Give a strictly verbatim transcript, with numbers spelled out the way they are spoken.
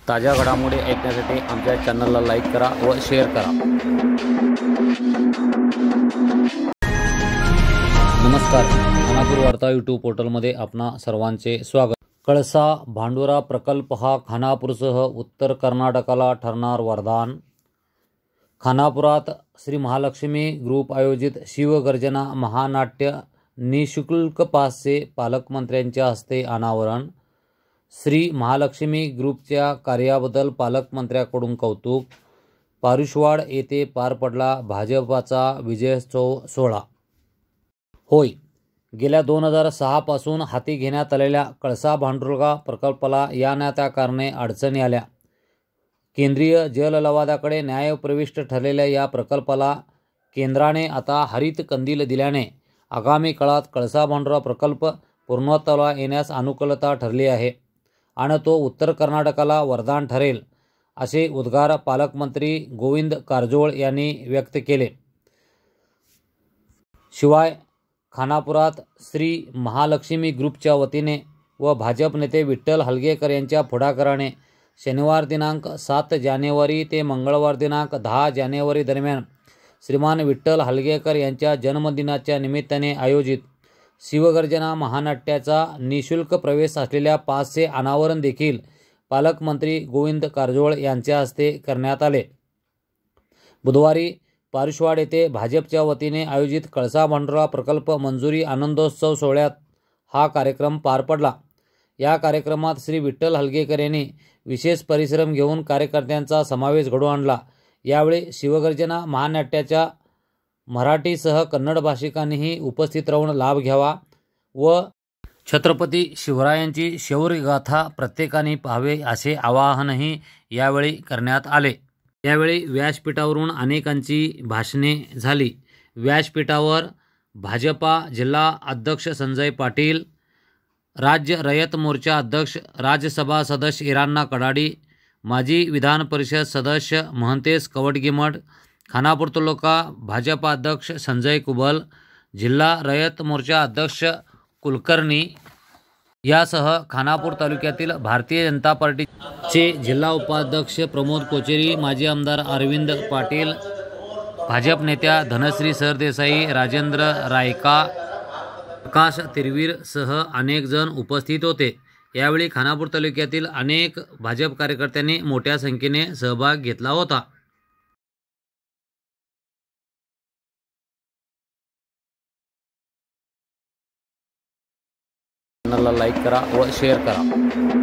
ताज्या घडामोडी ऐकण्यासाठी आमच्या चॅनलला लाईक करा व शेअर करा। नमस्कार, खानापूर वार्ता यूट्यूब पोर्टलमध्ये आपणा सर्वांचे स्वागत। कळसा भांडुरा प्रकल्प हा खानापूरसह उत्तर कर्नाटकाला ठरणार वरदान। खानापुरात श्री महालक्ष्मी ग्रुप आयोजित शिवगर्जना महानाट्य निःशुल्क पासचे पालकमंत्र्यांच्या हस्ते अनावरण। श्री महालक्ष्मी ग्रुपच्या कार्याबद्दल पालकमंत्र्यांकडून कौतुक। पारुशवाड येथे पार पडला भाजपाचा विजयोत्सव सोहळा। होय, गेल्या दोन हजार सहा पासून हाती घेण्यात आलेल्या कळसा भांडुरा प्रकल्पाला या ना त्या कारणे अडचणी आल्या। केंद्रीय जललवादाकडे न्यायप्रविष्ट ठरलेल्या या प्रकल्पाला केंद्राने आता हरित कंदील दिल्याने आगामी काळात कळसा भांडुरा प्रकल्प पूर्णत्वाला येण्यास अनुकूलता ठरली आहे आणि तो उत्तर कर्नाटकाला वरदान ठरेल, असे उद्गार पालकमंत्री गोविंद कारजोळ यांनी व्यक्त केले। शिवाय खानापुरात श्री महालक्ष्मी ग्रुपच्या वतीने व भाजप नेते विठ्ठल हलगेकर यांच्या पुढाकाराने शनिवार दिनांक सात जानेवारी ते मंगळवार दिनांक दहा जानेवारी दरम्यान श्रीमान विठ्ठल हलगेकर यांच्या जन्मदिनाच्या निमित्ताने आयोजित शिवगर्जना महानाट्याचा निःशुल्क प्रवेश असलेल्या पासचे अनावरण देखील पालकमंत्री गोविंद कारजोळ यांच्या हस्ते करण्यात आले। बुधवारी पारुशवाड येथे भाजपच्या वतीने आयोजित कळसा भांडुरा प्रकल्प मंजुरी आनंदोत्सव सोहळ्यात हा कार्यक्रम पार पडला। या कार्यक्रमात श्री विठ्ठल हलगेकर यांनी विशेष परिश्रम घेऊन कार्यकर्त्यांचा समावेश घडवून आणला। यावेळी शिवगर्जना महानाट्याच्या मराठीसह कन्नड भाषिकांनीही उपस्थित राहून लाभ घ्यावा व छत्रपती शिवरायांची शौर्यगाथा प्रत्येकाने पाहावे असे आवाहनही यावेळी करण्यात आले। यावेळी व्यासपीठावरून अनेकांची भाषणे झाली। व्यासपीठावर भाजपा जिल्हा अध्यक्ष संजय पाटील, राज्य रयत मोर्चा अध्यक्ष राज्यसभा सदस्य इरान्ना कडाडी, माजी विधान परिषद सदस्य महंतेश कवडगिमठ, खानापूर तालुका भाजपा अध्यक्ष संजय कुबल, जिल्हा रयत मोर्चा अध्यक्ष कुलकर्णी यासह खानापूर तालुक्यातील भारतीय जनता पार्टीचे जिल्हा उपाध्यक्ष प्रमोद कोचेरी, माजी आमदार अरविंद पाटील, भाजप नेत्या धनश्री सरदेसाई, राजेंद्र रायका, प्रकाश तिरवीर सह अनेक जण उपस्थित होते। यावेळी खानापूर तालुक्यातील अनेक भाजप कार्यकर्त्यांनी मोठ्या संख्येने सहभाग घेतला होता। चॅनलला लाईक करा व शेअर करा।